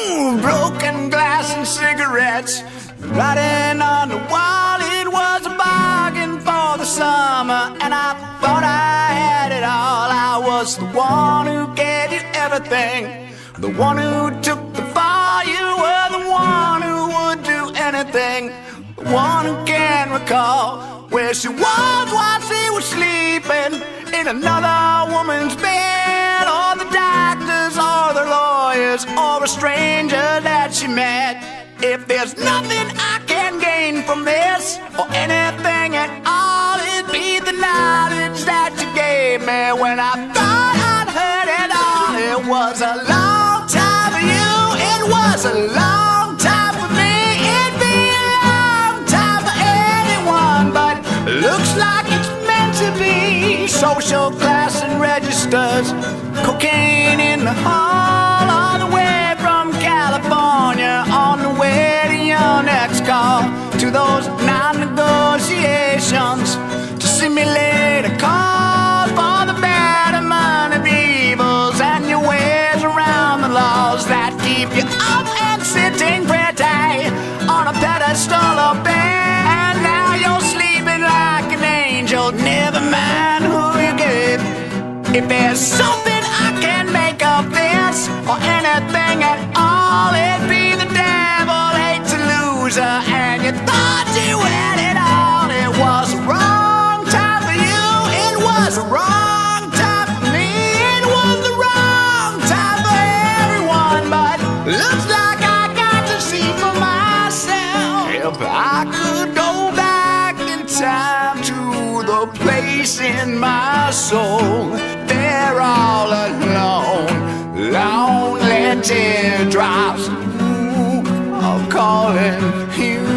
Broken glass and cigarettes, writing on the wall. It was a bargain for the summer, and I thought I had it all. I was the one who gave you everything, the one who took the fall. You were the one who would do anything, the one who can recall where she was while she was sleeping in another woman's bed, or the doctors, or the lawyers, or a stranger that she met. If there's nothing I can gain from this, or anything at all, it'd be the knowledge that you gave me when I thought I'd heard it all. It was a long time for you, it was a long time for me, it'd be a long time for anyone, but looks like it's meant to be. Social class and registers, cocaine in the hall, all the way from California, on the way to your next call, to those non-negotiations, to simulate a call for the betterment of evils, and your ways around the laws that keep you up and sitting pretty on a pedestal of bed. And now you're sleeping like an angel, never mind who you gave. If there's something I can make of this, or anything at all, it'd be the devil hates a loser, and you thought you had it all. It was a wrong time for you, it was a wrong time for me, it was the wrong time for everyone, but looks like I got to see for myself. If I could go back in time to the place in my soul, they're all alone, lonely teardrops, ooh, are calling you